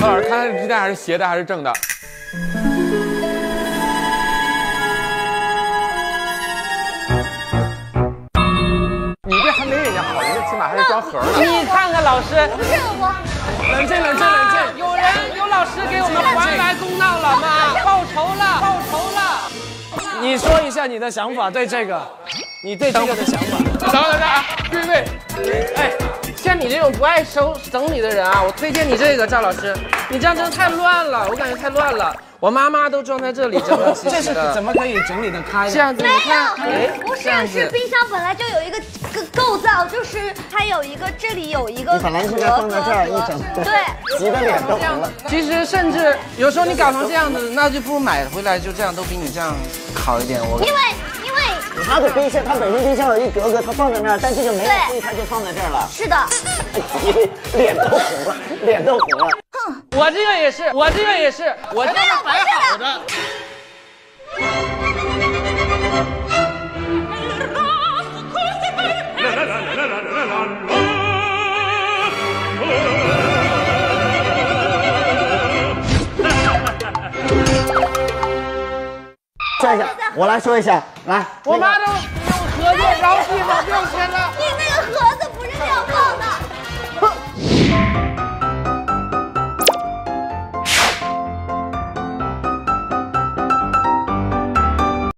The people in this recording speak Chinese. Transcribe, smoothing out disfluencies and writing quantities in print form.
何老师，看他是鸡蛋还是斜的还是正的？你这还没人家好，人家起码还是装盒的。 你看看老师， 不是我， 冷静冷静冷静！ 有老师给我们还来公道了吗？报仇了，报仇了！ 你说一下你的想法，对这个，你对这个的想法。 等啊，各位， 哎，像你这种不爱整理的人啊，我推荐你这个赵老师，你这样真的太乱了，我感觉太乱了。我妈妈都装在这里，整整齐这是齐的。 怎么可以整理得开的？ 这样子，你看，哎， 不是， 这样子是冰箱本来就有一个构造，就是它有一个这里有一个本来应该放在这儿一整， 对， 急得脸都红了。 其实甚至有时候你搞成这样子，那就不如买回来就这样，都比你这样好一点。 因为它的冰箱，它本身冰箱有一格格，它放在那儿，但这个没有， 对所以它就放在这儿了。 是的， 急得脸都红了，脸都红了。 我这个也是，我这个也是，我这个摆好的。 说一下，我来说一下，来， 我妈都用合作着急往右偏了。 你那